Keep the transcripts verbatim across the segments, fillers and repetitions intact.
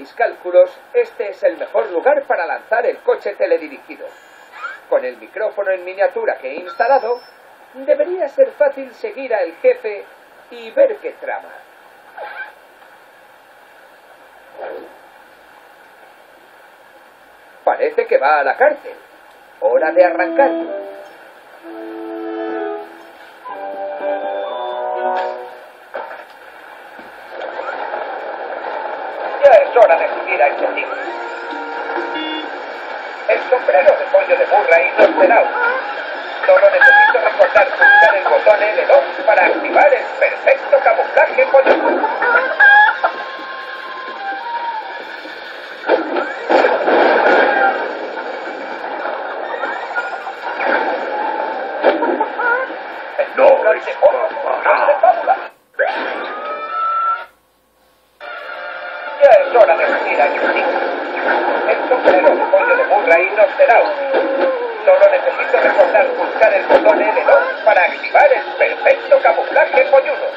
mis cálculos, este es el mejor lugar para lanzar el coche teledirigido. Con el micrófono en miniatura que he instalado, debería ser fácil seguir al jefe y ver qué trama. Parece que va a la cárcel. Hora de arrancar. Ya es hora de subir a este tipo. El sombrero de pollo de burra y los penados. Solo necesito recordar pulsar el botón L dos para activar el perfecto camuflaje polludo. No es de mono, no es de fábula. Ya es hora de subir al tipo. El sombrero de pollo de burra y los penados. Solo necesito recordar pulsar el botón L dos para activar el perfecto camuflaje polludo.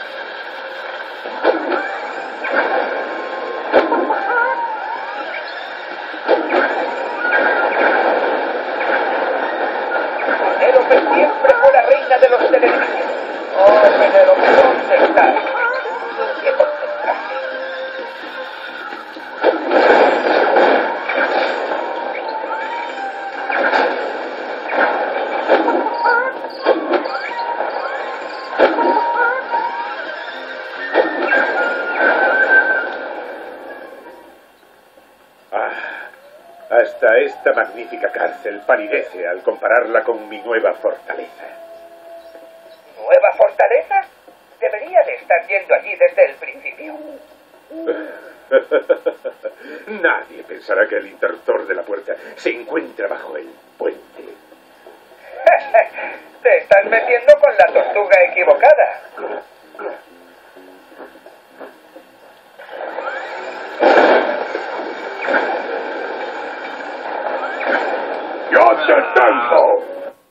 Penélope siempre fue la reina de los televidentes. Oh, Penélope, ¿dónde estás? ¡Qué concentraje! Hasta esta magnífica cárcel palidece al compararla con mi nueva fortaleza. ¿Nueva fortaleza? Debería de estar yendo allí desde el principio. Nadie pensará que el interruptor de la puerta se encuentra bajo el puente. Te estás metiendo con la tortuga equivocada. ¡Yo te tengo!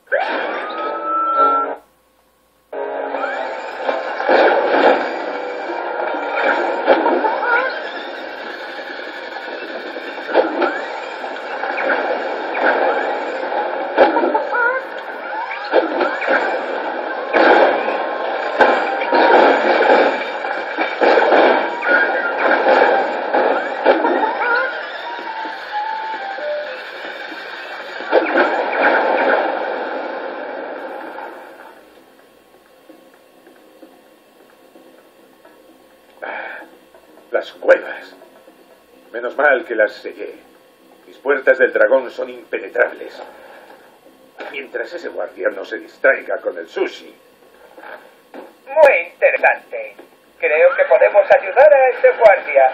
Las cuevas. Menos mal que las sellé. Mis puertas del dragón son impenetrables. Mientras ese guardia no se distraiga con el sushi. Muy interesante. Creo que podemos ayudar a ese guardia.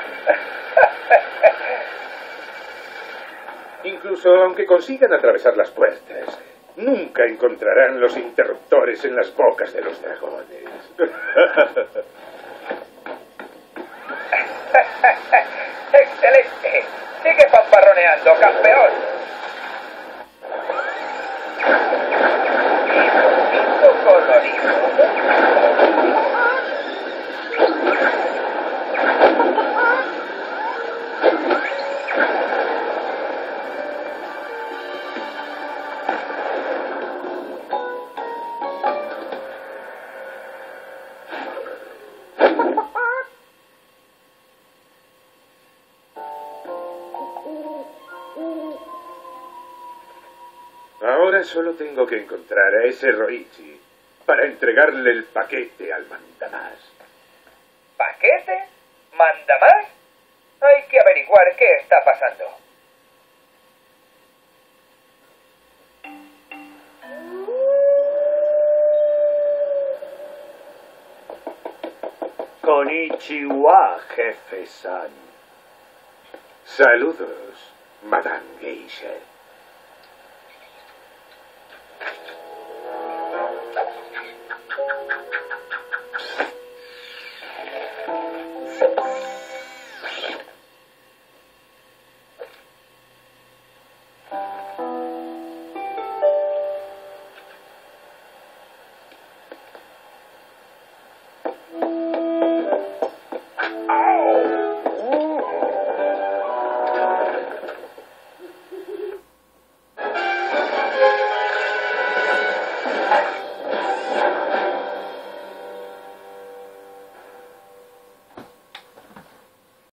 Incluso aunque consigan atravesar las puertas, nunca encontrarán los interruptores en las bocas de los dragones. ¡Excelente! Sigue fanfarroneando, campeón. Y bonito colorido. Ahora solo tengo que encontrar a ese Roichi para entregarle el paquete al mandamás. ¿Paquete? ¿Mandamás? Hay que averiguar qué está pasando. Konnichiwa, jefe-san. Saludos, Madame Geisha.